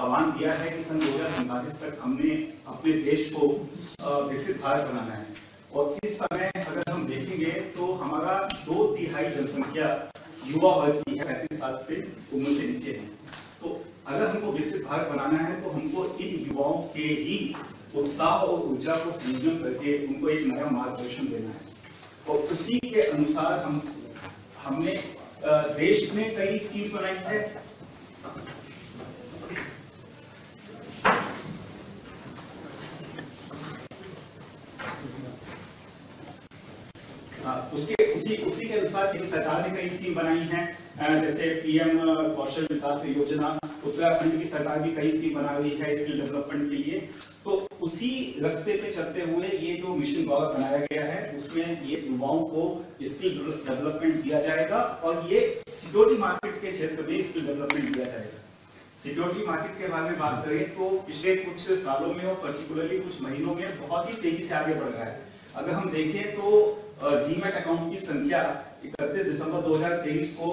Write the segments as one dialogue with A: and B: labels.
A: आह्वान दिया है कि सन 2045 तक हमने अपने देश को विकसित भारत बनाना है। और इस समय अगर हम देखेंगे तो हमारा 2/3 जनसंख्या युवा वर्ग की है, 35 साल से उम्र से नीचे है। तो अगर हमको विकसित भारत बनाना है तो हमको इन युवाओं के ही उत्साह और ऊर्जा को संयोजन करके उनको एक नया मार्गदर्शन देना है। और उसी के अनुसार हमने देश में कई स्कीम्स बनाई है। उसी के अनुसार केंद्र सरकार ने कई स्कीम बनाई हैं, जैसे पीएम कौशल विकास योजना। उत्तराखंड की सरकार भी कई स्कीम बना रही है स्किल डेवलपमेंट के लिए। तो उसी रास्ते पे चलते हुए ये जो मिशन गौरव बनाया गया है उसमें ये युवाओं को स्किल डेवलपमेंट दिया जाएगा और ये सिक्योरिटी मार्केट के क्षेत्र में स्किल डेवलपमेंट दिया जाएगा। सिक्योरिटी मार्केट के बारे में बात करें तो पिछले कुछ सालों में और पर्टिकुलरली कुछ महीनों में बहुत ही तेजी से आगे बढ़ रहा है। अगर हम देखें तो डीमैट अकाउंट की संख्या 31 दिसंबर 2023 को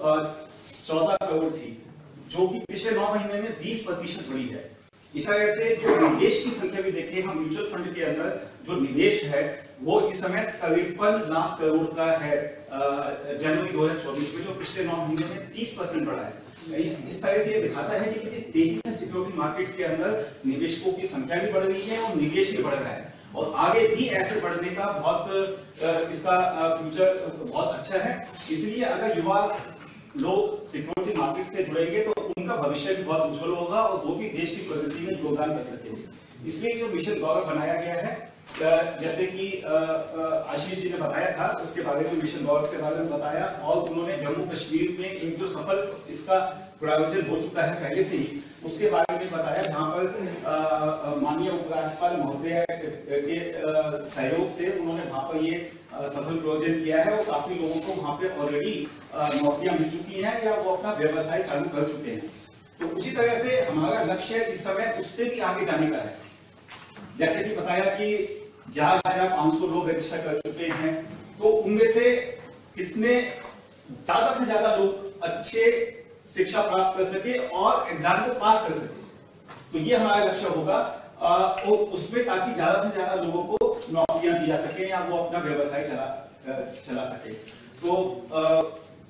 A: 14 करोड़ थी, जो कि पिछले 9 महीने में 20% बढ़ी है। इस तरह से जो निवेश की संख्या भी देखें, हम म्यूचुअल फंड के अंदर जो निवेश है वो इस समय 53 लाख करोड़ का है जनवरी 2024 में, जो पिछले 9 महीने में 30% बढ़ा है। इस तरह से ये दिखाता है कि कितनी तेजी से सिक्योरिटी मार्केट के अंदर निवेशकों की संख्या भी बढ़ रही है और निवेश भी बढ़ रहा है और आगे भी ऐसे बढ़ने का बहुत इसका फ्यूचर बहुत अच्छा है। इसलिए अगर युवा लोग सिक्योरिटी मार्केट से जुड़ेंगे तो उनका भविष्य भी बहुत उज्जवल होगा और वो भी देश की प्रगति में योगदान कर सकेंगे। इसलिए जो मिशन गौरव बनाया गया है, जैसे कि आशीष जी ने बताया था, उसके बारे में मिशन गौरव के बारे में बताया और उन्होंने जम्मू कश्मीर में एक जो सफल इसका प्रायोजन हो चुका है पहले से ही, उसके बारे में बताया, जहां पर माननीय उपराज्यपाल महोदय के सहयोग से उन्होंने वहां पर ये सफल प्रायोजन किया है और काफी लोगों को वहां पे ऑलरेडी नौकरियां मिल चुकी हैं या वो अपना व्यवसाय चालू कर चुके हैं। तो उसी तरह से हमारा लक्ष्य इस समय उससे भी आगे जाने का है। जैसे कि बताया कि 11,500 लोग रजिस्टर कर चुके हैं, तो उनमें से कितने ज्यादा से ज्यादा लोग अच्छे शिक्षा प्राप्त कर सके और एग्जाम को पास कर सके, तो ये हमारा लक्ष्य होगा और उसमें ताकि ज्यादा से ज्यादा लोगों को नौकरियां दी जा सके या वो अपना व्यवसाय चला सके। तो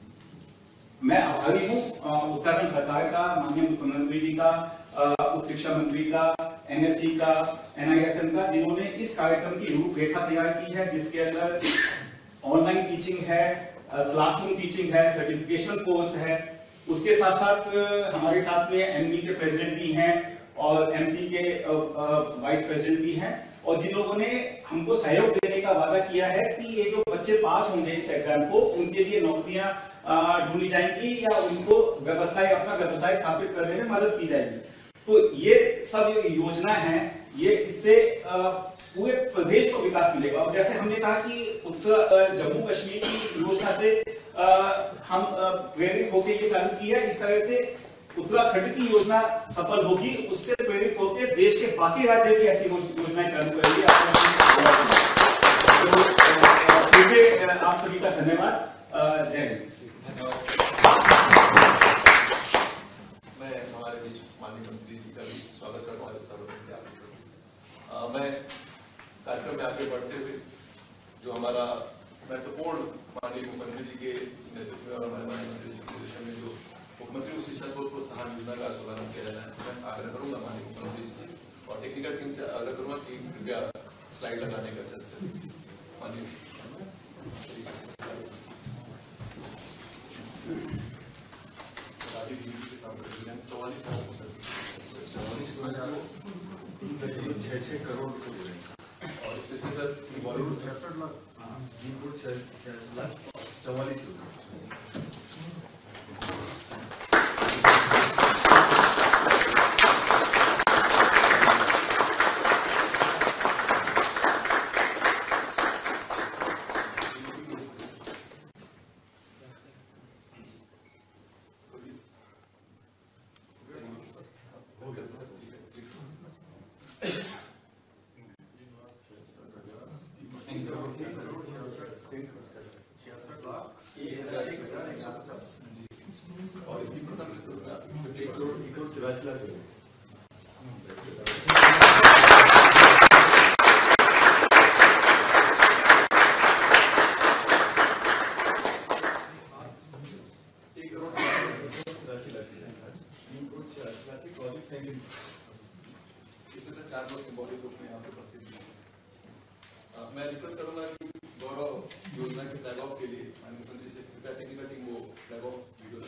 A: मैं आभारी हूँ उत्तराखंड सरकार का, माननीय मुख्यमंत्री जी का, उच्च शिक्षा मंत्री का, एनएससी का, NISM का, जिन्होंने इस कार्यक्रम की रूपरेखा तैयार की है, जिसके अंदर ऑनलाइन टीचिंग है, क्लासरूम टीचिंग है, सर्टिफिकेशन कोर्स है। उसके साथ साथ हमारे साथ में एमपी के प्रेसिडेंट भी हैं और एमपी के वाइस प्रेसिडेंट भी हैं और जिन लोगों ने हमको सहयोग देने का वादा किया है कि ये जो बच्चे पास होंगे इस एग्जाम को, उनके लिए नौकरियां ढूंढी जाएंगी या उनको अपना व्यवसाय स्थापित करने में मदद की जाएगी। तो ये सब योजना है, ये इससे पूरे प्रदेश को विकास मिलेगा। और जैसे हमने कहा कि जम्मू कश्मीर की योजना से हम प्रेरित होकर ये चालू की है, इस तरह से उत्तराखंड की योजना सफल होगी, उससे प्रेरित होकर देश के बाकी राज्य भी ऐसी योजनाएं चालू करेंगे। आप सभी का धन्यवाद। जय हिंद।
B: मैं हमारे बीच माननीय मंत्री जी का भी स्वागत करता हूँ। मैं कार्यक्रम में आगे बढ़ते हुए जो हमारा महत्वपूर्ण माननीय मुख्यमंत्री जी के नेतृत्व में और हमारे माननीय मंत्री जी के निर्देशन में जो मुख्यमंत्री शिक्षा शोध प्रोत्साहन योजना का शुभारंभ किया जाना है, मैं आग्रह करूंगा माननीय मुख्यमंत्री जी से और टेक्निकल टीम से आग्रह करूंगा कि कृपया स्लाइड लगाने का चर्चा माननीय करोड़ और इससे सर बॉलीवुड 66 लाख, जीनपुर 6 लाख 44 और इसी प्रकार 1 करोड़ 83 लाख मैं रिक्वेस्ट करूंगा कि गौरव योजना के फ्लैग ऑफ के लिए मुख्यमंत्री से कृपया टेक्निकल टीम वो फ्लैग ऑफ वीडियो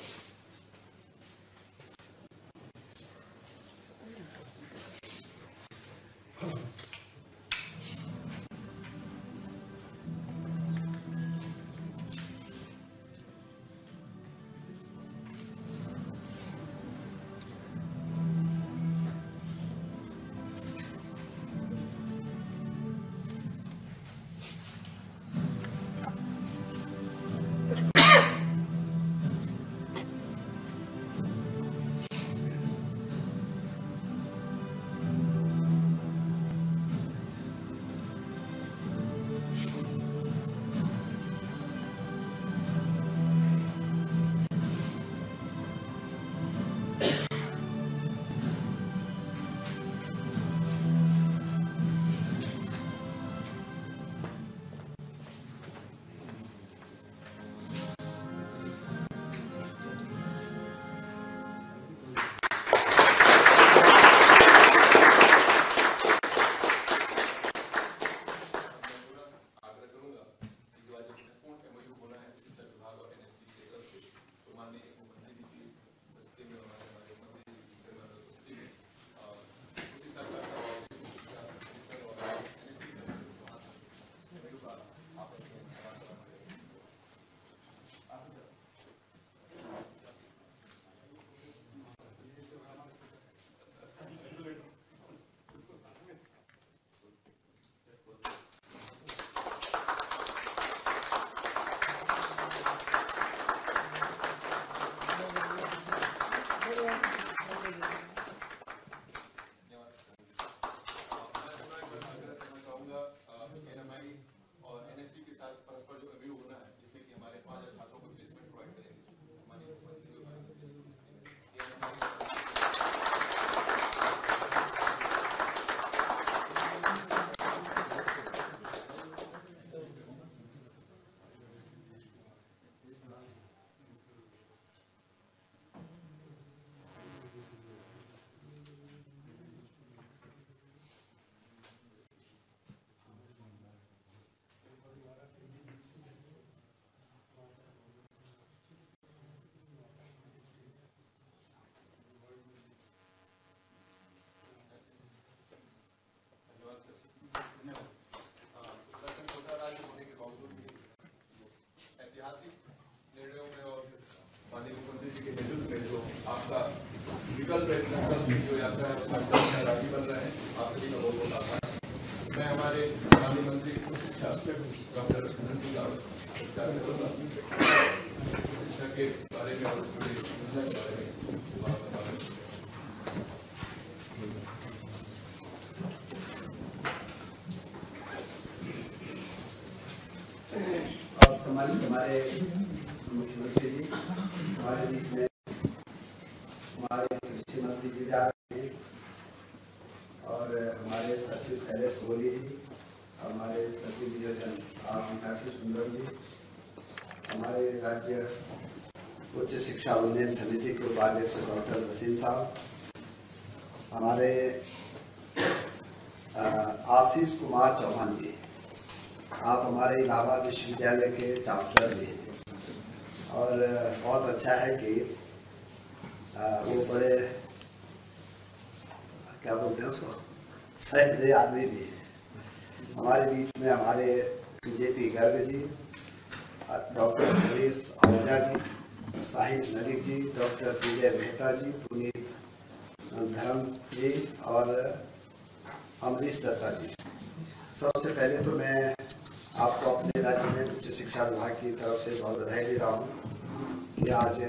B: आपका विकल्प जो यात्रा राशि बन रहे हैं आप सभी का बहुत बहुत आभार। मैं हमारे माननीय मंत्री शिक्षा डॉक्टर शिक्षा के बारे में और योजना के बारे में
C: सम्मानित हमारे मुख्यमंत्री जी, हमारे बीच में हमारे कृषि मंत्री जी आ रहे हैं और हमारे सचिव शैलेश कोहली जी, हमारे सचिव नियोजन मीनाक्षी सुंदर जी, हमारे राज्य उच्च शिक्षा उन्नयन समिति के उपाध्यक्ष डॉक्टर वसीम साहब, हमारे आशीष कुमार चौहान जी, आप हमारे इलाहाबाद विश्वविद्यालय के चांसलर भी हैं और बहुत अच्छा है कि वो बड़े क्या बोलते हैं उसको सैकड़े आदमी भी हमारे बीच में, हमारे जेपी गर्ग जी, डॉक्टर हरीश आहूजा जी, साहिब मलिक जी, डॉक्टर विजय मेहता जी, पुनीत धर्म जी और अमरीश दत्ता जी। सबसे पहले तो मैं आपको अपने राज्य में उच्च शिक्षा विभाग की तरफ से बहुत बधाई दे रहा हूँ कि आज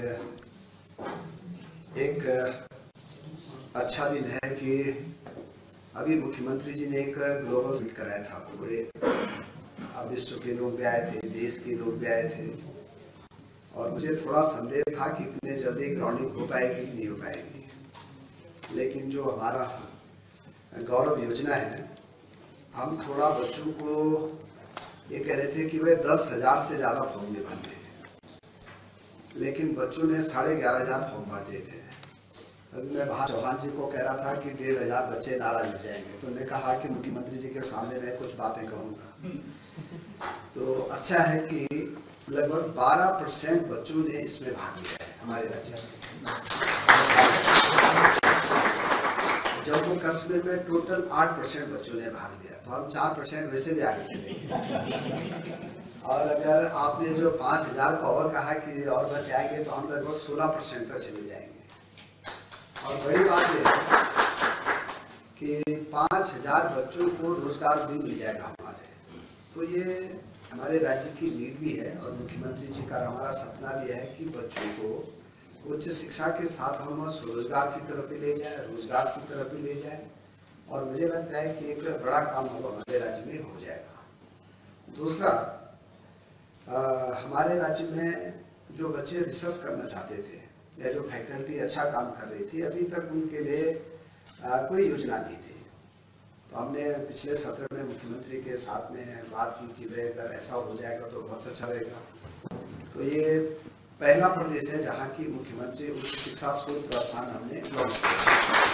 C: एक अच्छा दिन है कि अभी मुख्यमंत्री जी ने एक ग्लोबल समिट कराया था। पूरे विश्व के लोग भी आए थे, देश के लोग भी आए थे और मुझे थोड़ा संदेह था कि इतने जल्दी ग्राउंडिंग हो पाएगी कि नहीं हो पाएगी, लेकिन जो हमारा गौरव योजना है, हम थोड़ा बच्चों को ये कह रहे थे कि वे 10,000 से ज़्यादा फॉर्म नहीं भरने हैं, लेकिन बच्चों ने 11,500 फॉर्म भर दिए थे। अभी मैं वहाँ चौहान जी को कह रहा था कि 1,500 बच्चे नाराज हो जाएंगे, तो उन्होंने कहा कि मुख्यमंत्री जी के सामने मैं कुछ बातें कहूँगा। तो अच्छा है कि लगभग 12% बच्चों ने इसमें भाग लिया है हमारे राज्य में। जम्मू कश्मीर में टोटल 8% बच्चों ने भाग लिया, तो हम 4% वैसे भी आगे चलेंगे। और अगर आपने जो 5,000 का और कहा कि और बच्चे आएंगे, तो हम लगभग 16% तक चले जाएंगे। और बड़ी बात यह है कि 5,000 बच्चों को रोजगार भी मिल जाएगा हमारे, तो ये हमारे राज्य की नीड भी है और मुख्यमंत्री जी का हमारा सपना भी है कि बच्चों को उच्च शिक्षा के साथ हम स्वरोजगार की तरफ भी ले जाए, रोजगार की तरफ भी ले जाए। और मुझे लगता है कि एक बड़ा काम अब हमारे राज्य में हो जाएगा। दूसरा, हमारे राज्य में जो बच्चे रिसर्च करना चाहते थे या जो फैकल्टी अच्छा काम कर रही थी, अभी तक उनके लिए कोई योजना नहीं थी। तो हमने पिछले सत्र में मुख्यमंत्री के साथ में बात की कि भाई अगर ऐसा हो जाएगा तो बहुत अच्छा रहेगा। तो ये पहला प्रदेश है जहाँ की मुख्यमंत्री उच्च शिक्षा शोध प्रोत्साहन हमने लॉन्च किया।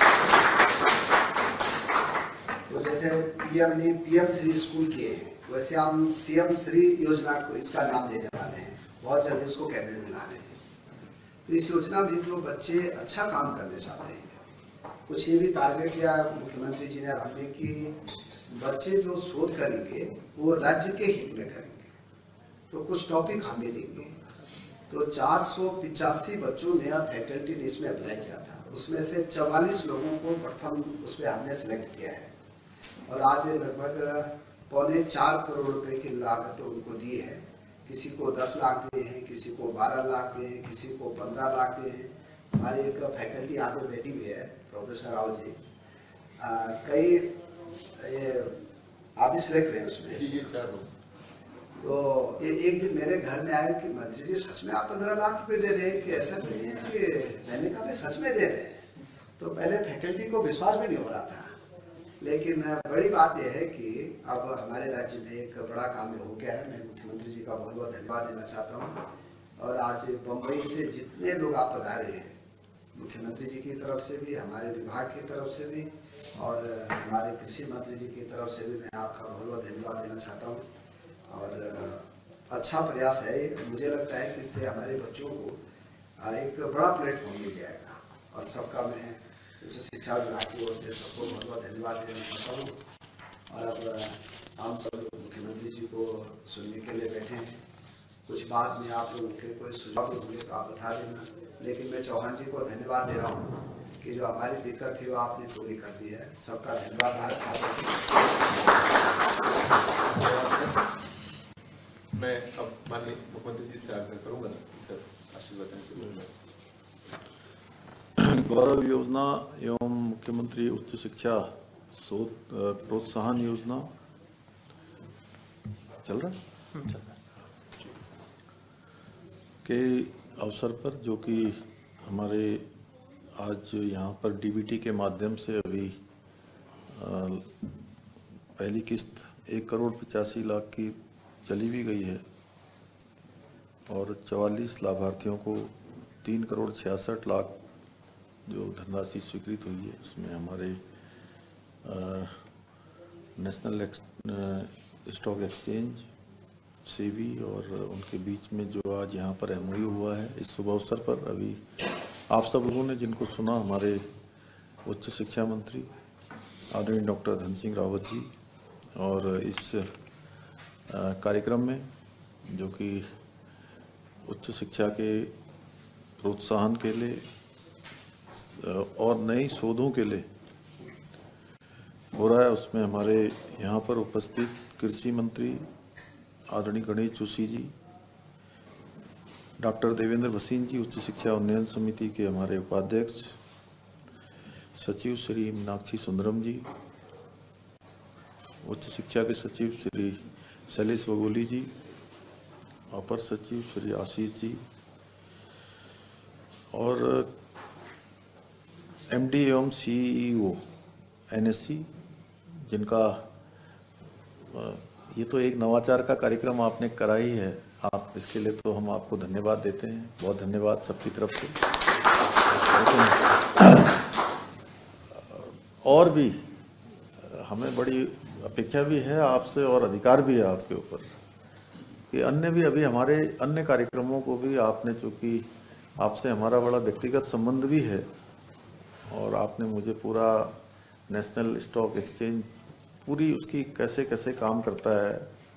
C: तो जैसे पीएम ने पीएम श्री स्कूल किए हैं, वैसे हम सीएम श्री योजना को इसका नाम देने वाले हैं, बहुत जल्दी उसको कैबिनेट में लाने हैं। तो इस योजना में जो बच्चे अच्छा काम करने चाहते हैं, कुछ ये भी टारगेट किया मुख्यमंत्री जी ने रखने की बच्चे जो शोध करेंगे वो राज्य के हित में करेंगे, तो कुछ टॉपिक हम भी देंगे। तो 485 बच्चों ने फैकल्टी ने इसमें अप्लाई किया था, उसमें से 44 लोगों को प्रथम उसमें हमने सेलेक्ट किया है और आज लगभग 4.25 करोड़ रुपए की लागत उनको दी है। किसी को 10 लाख दिए हैं, किसी को 12 लाख दिए हैं, किसी को 15 लाख दिए हैं। हमारी एक फैकल्टी यहाँ पे बैठी हुई है प्रोफेसर राव जी, कई ये आप भी सिलेक्ट हुए उसमें। तो एक दिन मेरे घर में आए कि मंत्री जी सच में आप 15 लाख रुपए दे रहे हैं कि ऐसा नहीं है कि मैंने कहा सच में दे रहे हैं। तो पहले फैकल्टी को विश्वास भी नहीं हो रहा था, लेकिन बड़ी बात यह है कि अब हमारे राज्य में एक बड़ा काम हो गया है। मैं मुख्यमंत्री जी का बहुत बहुत धन्यवाद देना चाहता हूँ। और आज बम्बई से जितने लोग आप पधारे हैं, मुख्यमंत्री जी की तरफ से भी, हमारे विभाग की तरफ से भी और हमारे कृषि मंत्री जी की तरफ से भी मैं आपका बहुत बहुत धन्यवाद देना चाहता हूँ। और अच्छा प्रयास है, मुझे लगता है कि इससे हमारे बच्चों को एक बड़ा प्लेटफॉर्म मिल जाएगा। और सबका मैं उच्च शिक्षा विभाग की ओर से सबको बहुत बहुत धन्यवाद देना चाहता हूँ। और अब हम सब लोग मुख्यमंत्री जी को सुनने के लिए बैठे हैं। कुछ बात में आप लोगों के कोई सुझाव होंगे तो आप बता देना, लेकिन मैं चौहान जी को धन्यवाद दे रहा हूँ कि जो हमारी दिक्कत थी वो आपने पूरी कर दी है। सबका धन्यवाद।
B: मैं अब माननीय मुख्यमंत्री जी से आग्रह करूंगा सर आशीर्वाद।
D: गौरव योजना एवं मुख्यमंत्री उच्च शिक्षा शोध प्रोत्साहन योजना चल रहा के अवसर पर, जो कि हमारे आज यहाँ पर डीबीटी के माध्यम से अभी पहली किस्त 1,85,00,000 की चली भी गई है और 44 लाभार्थियों को 3,66,00,000 जो धनराशि स्वीकृत हुई है। उसमें हमारे नेशनल स्टॉक एक्सचेंज सेबी और उनके बीच में जो आज यहाँ पर एमओयू हुआ है, इस शुभ अवसर पर अभी आप सब लोगों ने जिनको सुना, हमारे उच्च शिक्षा मंत्री आदरणीय डॉक्टर धन सिंह रावत जी, और इस कार्यक्रम में जो कि उच्च शिक्षा के प्रोत्साहन के लिए और नई शोधों के लिए हो रहा है, उसमें हमारे यहाँ पर उपस्थित कृषि मंत्री आदरणीय गणेश जोशी जी, डॉक्टर देवेंद्र भसीन जी, उच्च शिक्षा उन्नयन समिति के हमारे उपाध्यक्ष सचिव श्री मीनाक्षी सुंदरम जी, उच्च शिक्षा के सचिव श्री शैलेश बगोली जी, अपर सचिव श्री आशीष जी और एमडी एवं सीईओ NSC, जिनका ये तो एक नवाचार का कार्यक्रम आपने करा ही है, आप इसके लिए तो हम आपको धन्यवाद देते हैं, बहुत धन्यवाद सबकी तरफ से। और भी हमें बड़ी अपेक्षा भी है आपसे और अधिकार भी है आपके ऊपर कि अन्य भी अभी हमारे अन्य कार्यक्रमों को भी आपने, चूँकि आपसे हमारा बड़ा व्यक्तिगत संबंध भी है और आपने मुझे पूरा नेशनल स्टॉक एक्सचेंज पूरी उसकी कैसे कैसे काम करता है,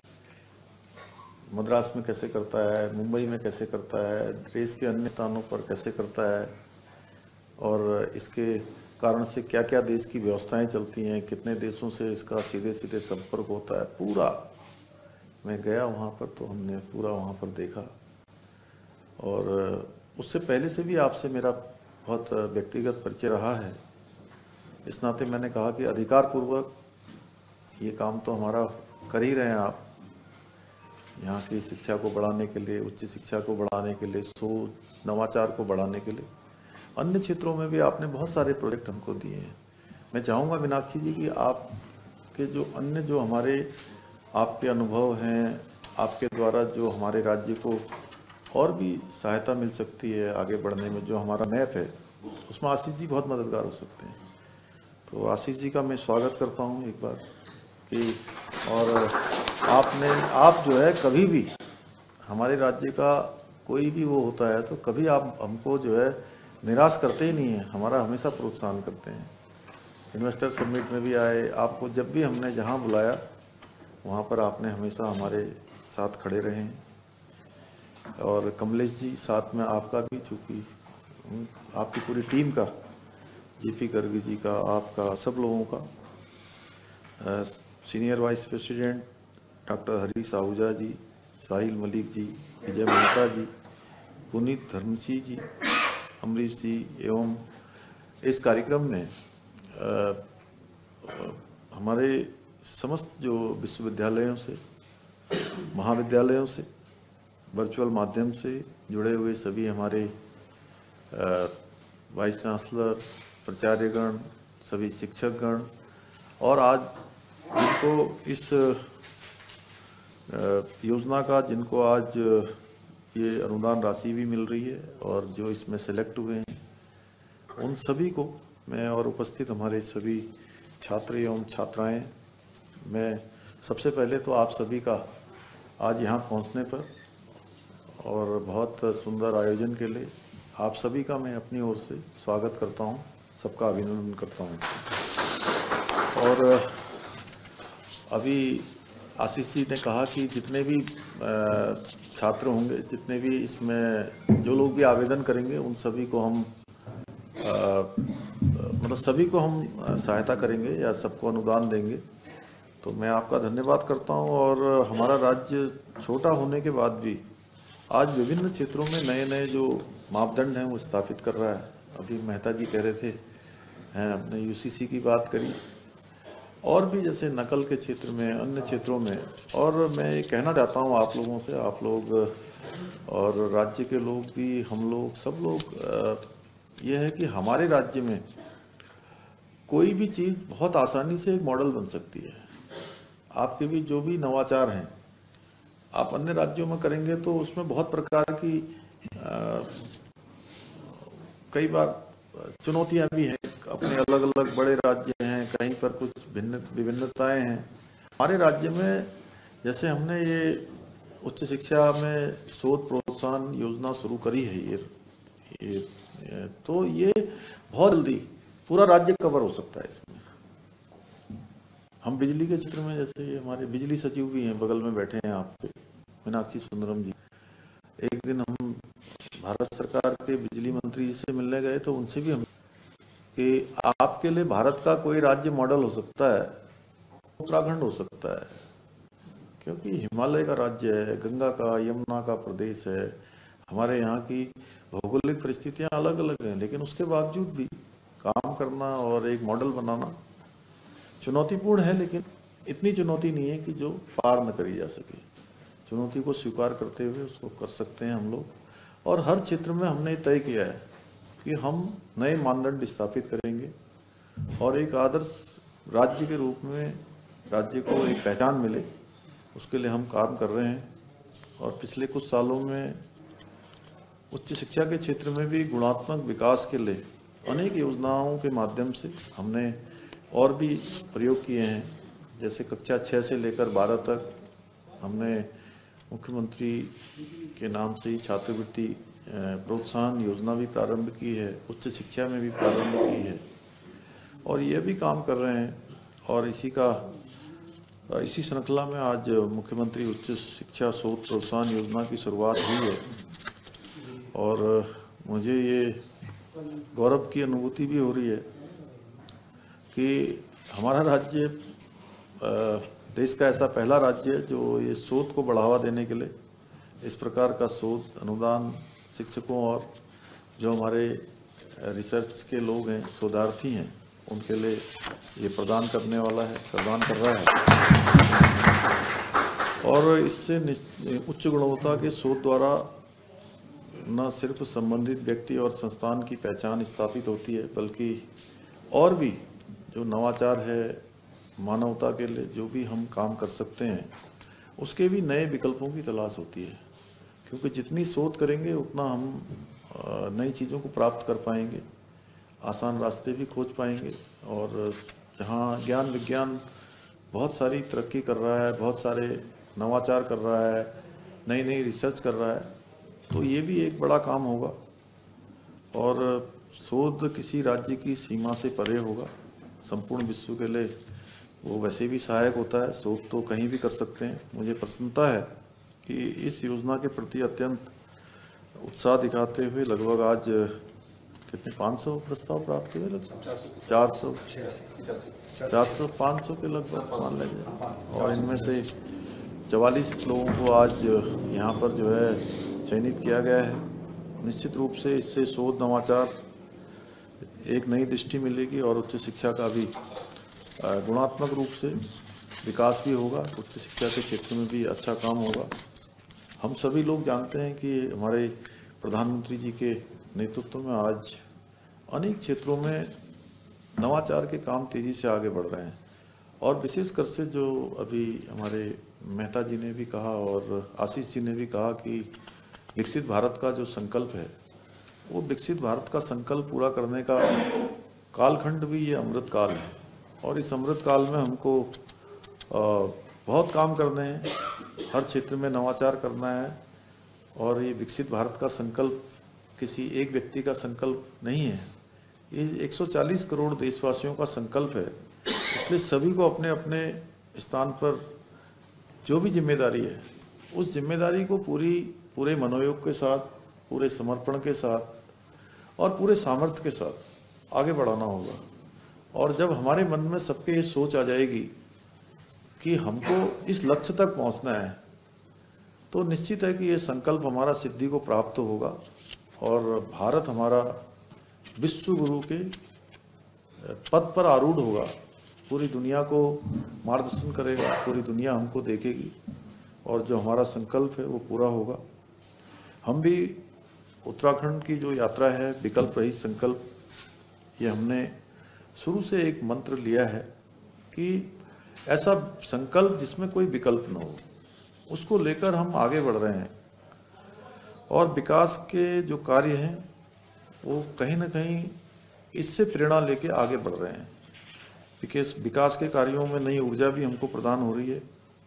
D: मद्रास में कैसे करता है, मुंबई में कैसे करता है, देश के अन्य स्थानों पर कैसे करता है और इसके कारण से क्या क्या देश की व्यवस्थाएं चलती हैं, कितने देशों से इसका सीधे सीधे संपर्क होता है, पूरा मैं गया वहाँ पर तो हमने पूरा वहाँ पर देखा। और उससे पहले से भी आपसे मेरा बहुत व्यक्तिगत परिचय रहा है, इस नाते मैंने कहा कि अधिकारपूर्वक ये काम तो हमारा कर ही रहे हैं आप, यहाँ की शिक्षा को बढ़ाने के लिए, उच्च शिक्षा को बढ़ाने के लिए, सोच नवाचार को बढ़ाने के लिए। अन्य क्षेत्रों में भी आपने बहुत सारे प्रोजेक्ट हमको दिए हैं। मैं चाहूँगा मीनाक्षी जी कि आपके जो अन्य जो हमारे आपके अनुभव हैं, आपके द्वारा जो हमारे राज्य को और भी सहायता मिल सकती है आगे बढ़ने में, जो हमारा मैप है उसमें आशीष जी बहुत मददगार हो सकते हैं। तो आशीष जी का मैं स्वागत करता हूँ एक बार कि, और आप जो है कभी भी हमारे राज्य का कोई भी वो होता है तो कभी आप हमको जो है निराश करते ही नहीं है, हमारा हमेशा प्रोत्साहन करते हैं। इन्वेस्टर समिट में भी आए, आपको जब भी हमने जहाँ बुलाया वहाँ पर आपने हमेशा हमारे साथ खड़े रहे हैं। और कमलेश जी साथ में आपका भी, चूँकि आपकी पूरी टीम का, जीपी गर्ग जी का, आपका, सब लोगों का, senior vice president doctor Harish Ahuja ji, Sahil Malik ji, Vijay Mehta ji, Puneet Dharamsi ji, Amrish ji, एवं इस कार्यक्रम में हमारे समस्त जो विश्वविद्यालयों से, महाविद्यालयों से, वर्चुअल माध्यम से जुड़े हुए सभी हमारे वाइस चांसलर, प्राचार्यगण, सभी शिक्षकगण, और आज जिनको इस योजना का, जिनको आज ये अनुदान राशि भी मिल रही है और जो इसमें सेलेक्ट हुए हैं, उन सभी को मैं और उपस्थित हमारे सभी छात्र एवं छात्राएं, मैं सबसे पहले तो आप सभी का आज यहाँ पहुँचने पर और बहुत सुंदर आयोजन के लिए आप सभी का मैं अपनी ओर से स्वागत करता हूँ, सबका अभिनंदन करता हूँ। और अभी आशीष जी ने कहा कि जितने भी छात्र होंगे, जितने भी इसमें जो लोग भी आवेदन करेंगे, उन सभी को हम मतलब सभी को हम सहायता करेंगे या सबको अनुदान देंगे। तो मैं आपका धन्यवाद करता हूं। और हमारा राज्य छोटा होने के बाद भी आज विभिन्न क्षेत्रों में नए नए जो मापदंड हैं वो स्थापित कर रहा है। अभी मेहता जी कह रहे थे, हमने यूसीसी की बात करी, और भी जैसे नकल के क्षेत्र में, अन्य क्षेत्रों में। और मैं ये कहना चाहता हूँ आप लोगों से, आप लोग और राज्य के लोग भी, हम लोग, सब लोग, ये है कि हमारे राज्य में कोई भी चीज़ बहुत आसानी से एक मॉडल बन सकती है। आपके भी जो भी नवाचार हैं आप अन्य राज्यों में करेंगे तो उसमें बहुत प्रकार की कई बार चुनौतियां भी हैं, अपने अलग अलग बड़े राज्य हैं, कहीं पर कुछ विभिन्नताएं हैं। हमारे राज्य में जैसे हमने ये उच्च शिक्षा में शोध प्रोत्साहन योजना शुरू करी है, ये तो ये बहुत जल्दी पूरा राज्य कवर हो सकता है इसमें। हम बिजली के क्षेत्र में, जैसे ये हमारे बिजली सचिव भी हैं, बगल में बैठे हैं आपके, मीनाक्षी सुंदरम जी। एक दिन हम भारत सरकार के बिजली मंत्री जी से मिलने गए तो उनसे भी हम कि आपके लिए भारत का कोई राज्य मॉडल हो सकता है, उत्तराखंड हो सकता है, क्योंकि हिमालय का राज्य है, गंगा का, यमुना का प्रदेश है। हमारे यहाँ की भौगोलिक परिस्थितियाँ अलग अलग हैं, लेकिन उसके बावजूद भी काम करना और एक मॉडल बनाना चुनौतीपूर्ण है, लेकिन इतनी चुनौती नहीं है कि जो पार न करी जा सके। चुनौती को स्वीकार करते हुए उसको कर सकते हैं हम लोग। और हर क्षेत्र में हमने तय किया है कि हम नए मानदंड स्थापित करेंगे और एक आदर्श राज्य के रूप में राज्य को एक पहचान मिले, उसके लिए हम काम कर रहे हैं। और पिछले कुछ सालों में उच्च शिक्षा के क्षेत्र में भी गुणात्मक विकास के लिए अनेक योजनाओं के माध्यम से हमने और भी प्रयोग किए हैं। जैसे कक्षा 6 से लेकर 12 तक हमने मुख्यमंत्री के नाम से ही छात्रवृत्ति प्रोत्साहन योजना भी प्रारंभ की है, उच्च शिक्षा में भी प्रारंभ की है और ये भी काम कर रहे हैं। और इसी श्रृंखला में आज मुख्यमंत्री उच्च शिक्षा शोध प्रोत्साहन योजना की शुरुआत हुई है और मुझे ये गौरव की अनुभूति भी हो रही है कि हमारा राज्य देश का ऐसा पहला राज्य है जो ये शोध को बढ़ावा देने के लिए इस प्रकार का शोध अनुदान शिक्षकों और जो हमारे रिसर्च के लोग हैं, शोधार्थी हैं, उनके लिए ये प्रदान कर रहा है। और इससे उच्च गुणवत्ता के शोध द्वारा न सिर्फ संबंधित व्यक्ति और संस्थान की पहचान स्थापित होती है, बल्कि और भी जो नवाचार है, मानवता के लिए जो भी हम काम कर सकते हैं, उसके भी नए विकल्पों की तलाश होती है। क्योंकि जितनी शोध करेंगे उतना हम नई चीज़ों को प्राप्त कर पाएंगे, आसान रास्ते भी खोज पाएंगे। और जहाँ ज्ञान विज्ञान बहुत सारी तरक्की कर रहा है, बहुत सारे नवाचार कर रहा है, नई नई रिसर्च कर रहा है, तो ये भी एक बड़ा काम होगा। और शोध किसी राज्य की सीमा से परे होगा, संपूर्ण विश्व के लिए वो वैसे भी सहायक होता है। शोध तो कहीं भी कर सकते हैं। मुझे प्रसन्नता है कि इस योजना के प्रति अत्यंत उत्साह दिखाते हुए लगभग आज कितने 500 प्रस्ताव प्राप्त हुए, लगभग 400-500 के लगभग मान लीजिए। और इनमें से 44 लोगों को आज यहाँ पर जो है चयनित किया गया है। निश्चित रूप से इससे शोध नवाचार एक नई दृष्टि मिलेगी और उच्च शिक्षा का भी गुणात्मक रूप से विकास भी होगा। उच्च शिक्षा के क्षेत्र में भी अच्छा काम होगा। हम सभी लोग जानते हैं कि हमारे प्रधानमंत्री जी के नेतृत्व में आज अनेक क्षेत्रों में नवाचार के काम तेज़ी से आगे बढ़ रहे हैं। और विशेषकर से जो अभी हमारे मेहता जी ने भी कहा और आशीष जी ने भी कहा कि विकसित भारत का जो संकल्प है, वो विकसित भारत का संकल्प पूरा करने का कालखंड भी ये अमृत काल है। और इस अमृत काल में हमको बहुत काम करने हैं, हर क्षेत्र में नवाचार करना है। और ये विकसित भारत का संकल्प किसी एक व्यक्ति का संकल्प नहीं है, ये 140 करोड़ देशवासियों का संकल्प है। इसलिए सभी को अपने अपने स्थान पर जो भी जिम्मेदारी है, उस जिम्मेदारी को पूरे मनोयोग के साथ, पूरे समर्पण के साथ और पूरे सामर्थ्य के साथ आगे बढ़ाना होगा। और जब हमारे मन में सबके ये सोच आ जाएगी कि हमको इस लक्ष्य तक पहुंचना है, तो निश्चित है कि ये संकल्प हमारा सिद्धि को प्राप्त होगा और भारत हमारा विश्व गुरु के पद पर आरूढ़ होगा, पूरी दुनिया को मार्गदर्शन करेगा, पूरी दुनिया हमको देखेगी और जो हमारा संकल्प है वो पूरा होगा। हम भी उत्तराखंड की जो यात्रा है विकल्प रहित संकल्प, ये हमने शुरू से एक मंत्र लिया है कि ऐसा संकल्प जिसमें कोई विकल्प न हो, उसको लेकर हम आगे बढ़ रहे हैं। और विकास के जो कार्य हैं वो कहीं ना कहीं इससे प्रेरणा लेके आगे बढ़ रहे हैं। विकास के कार्यों में नई ऊर्जा भी हमको प्रदान हो रही है।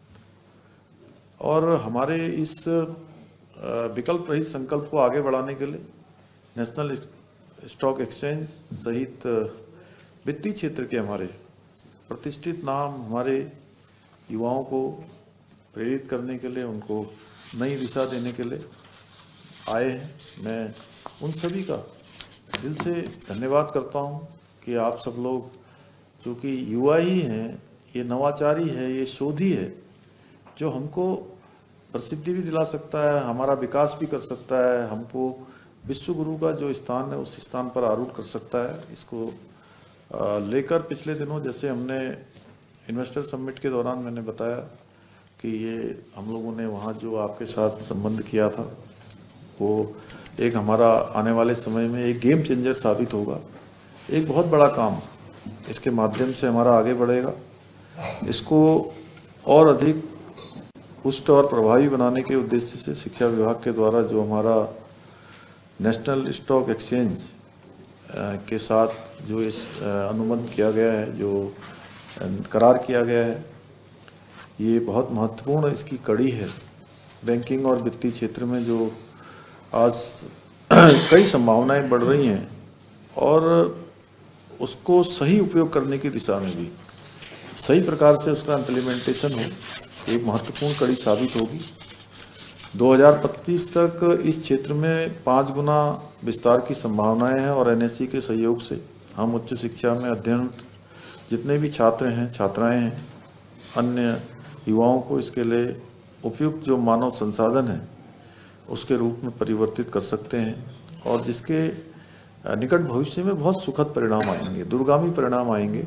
D: और हमारे इस विकल्प रहित संकल्प को आगे बढ़ाने के लिए नेशनल स्टॉक एक्सचेंज सहित वित्तीय क्षेत्र के हमारे प्रतिष्ठित नाम हमारे युवाओं को प्रेरित करने के लिए, उनको नई दिशा देने के लिए आए हैं। मैं उन सभी का दिल से धन्यवाद करता हूं कि आप सब लोग, जो कि युवा ही हैं, ये नवाचारी है, ये शोधी है, जो हमको प्रसिद्धि भी दिला सकता है, हमारा विकास भी कर सकता है, हमको विश्व गुरु का जो स्थान है उस स्थान पर आरूढ़ कर सकता है। इसको लेकर पिछले दिनों जैसे हमने इन्वेस्टर समिट के दौरान मैंने बताया कि ये हम लोगों ने वहाँ जो आपके साथ संबंध किया था, वो एक हमारा आने वाले समय में एक गेम चेंजर साबित होगा। एक बहुत बड़ा काम इसके माध्यम से हमारा आगे बढ़ेगा। इसको और अधिक पुष्ट और प्रभावी बनाने के उद्देश्य से शिक्षा विभाग के द्वारा जो हमारा नेशनल स्टॉक एक्सचेंज के साथ जो इस अनुबंध किया गया है, जो करार किया गया है, ये बहुत महत्वपूर्ण इसकी कड़ी है। बैंकिंग और वित्तीय क्षेत्र में जो आज कई संभावनाएं बढ़ रही हैं और उसको सही उपयोग करने की दिशा में भी सही प्रकार से उसका इम्प्लीमेंटेशन हो, एक महत्वपूर्ण कड़ी साबित होगी। 2025 तक इस क्षेत्र में 5 गुना विस्तार की संभावनाएं हैं और एनएससी के सहयोग से हम उच्च शिक्षा में अध्ययन जितने भी छात्र हैं, छात्राएं हैं, अन्य युवाओं को इसके लिए उपयुक्त जो मानव संसाधन है उसके रूप में परिवर्तित कर सकते हैं और जिसके निकट भविष्य में बहुत सुखद परिणाम आएंगे, दूरगामी परिणाम आएंगे।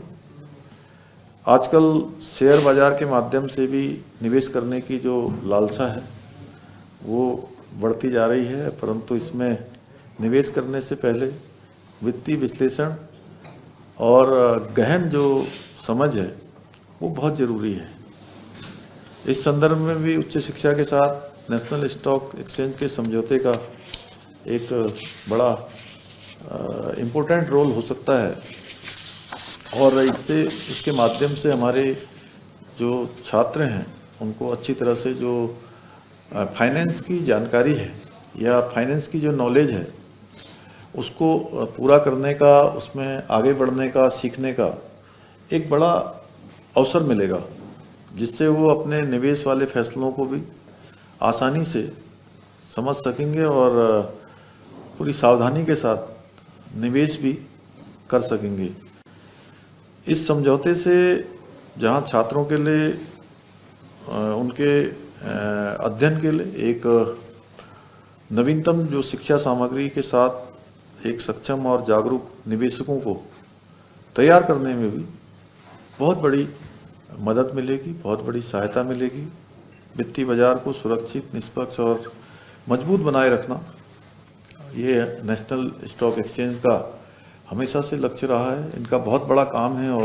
D: आजकल शेयर बाजार के माध्यम से भी निवेश करने की जो लालसा है वो बढ़ती जा रही है, परंतु इसमें निवेश करने से पहले वित्तीय विश्लेषण और गहन जो समझ है वो बहुत ज़रूरी है। इस संदर्भ में भी उच्च शिक्षा के साथ नेशनल स्टॉक एक्सचेंज के समझौते का एक बड़ा इम्पोर्टेंट रोल हो सकता है और इसके माध्यम से हमारे जो छात्र हैं उनको अच्छी तरह से जो फाइनेंस की जानकारी है या फाइनेंस की जो नॉलेज है उसको पूरा करने का, उसमें आगे बढ़ने का, सीखने का एक बड़ा अवसर मिलेगा, जिससे वो अपने निवेश वाले फैसलों को भी आसानी से समझ सकेंगे और पूरी सावधानी के साथ निवेश भी कर सकेंगे। इस समझौते से जहां छात्रों के लिए उनके अध्ययन के लिए एक नवीनतम जो शिक्षा सामग्री के साथ एक सक्षम और जागरूक निवेशकों को तैयार करने में भी बहुत बड़ी मदद मिलेगी, बहुत बड़ी सहायता मिलेगी। वित्तीय बाजार को सुरक्षित, निष्पक्ष और मजबूत बनाए रखना ये नेशनल स्टॉक एक्सचेंज का हमेशा से लक्ष्य रहा है। इनका बहुत बड़ा काम है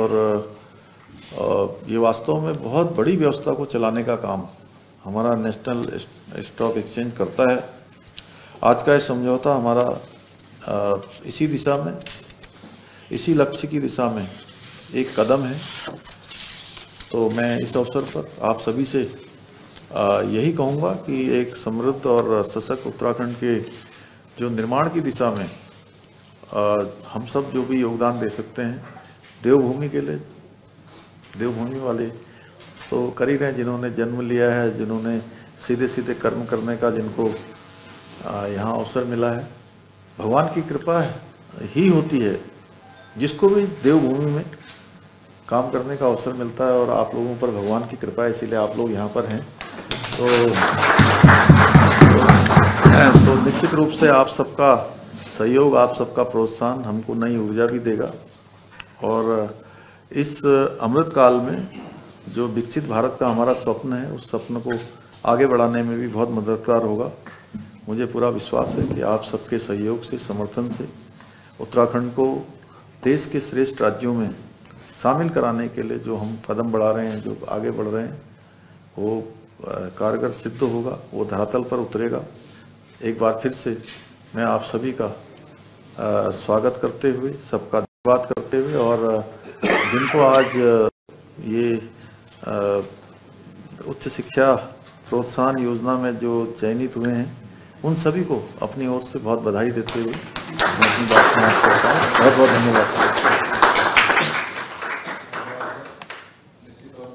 D: और ये वास्तव में बहुत बड़ी व्यवस्था को चलाने का काम हमारा नेशनल स्टॉक एक्सचेंज करता है। आज का ये समझौता हमारा इसी दिशा में, इसी लक्ष्य की दिशा में एक कदम है। तो मैं इस अवसर पर आप सभी से यही कहूँगा कि एक समृद्ध और सशक्त उत्तराखंड के जो निर्माण की दिशा में हम सब जो भी योगदान दे सकते हैं, देवभूमि के लिए, देवभूमि वाले तो कर ही रहे हैं, जिन्होंने जन्म लिया है, जिन्होंने सीधे सीधे कर्म करने का जिनको यहाँ अवसर मिला है। भगवान की कृपा ही होती है जिसको भी देवभूमि में काम करने का अवसर मिलता है और आप लोगों पर भगवान की कृपा है, इसीलिए आप लोग यहाँ पर हैं। तो निश्चित रूप से आप सबका सहयोग, आप सबका प्रोत्साहन हमको नई ऊर्जा भी देगा और इस अमृत काल में जो विकसित भारत का हमारा स्वप्न है उस स्वप्न को आगे बढ़ाने में भी बहुत मददगार होगा। मुझे पूरा विश्वास है कि आप सबके सहयोग से, समर्थन से उत्तराखंड को देश के श्रेष्ठ राज्यों में शामिल कराने के लिए जो हम कदम बढ़ा रहे हैं, जो आगे बढ़ रहे हैं, वो कारगर सिद्ध होगा, वो धरातल पर उतरेगा। एक बार फिर से मैं आप सभी का स्वागत करते हुए, सबका धन्यवाद करते हुए और जिनको आज ये उच्च शिक्षा प्रोत्साहन योजना में जो चयनित हुए हैं उन सभी को अपनी ओर से बहुत बधाई देते हुए मैं अपनी बात समाप्त करता हूँ। बहुत बहुत धन्यवाद।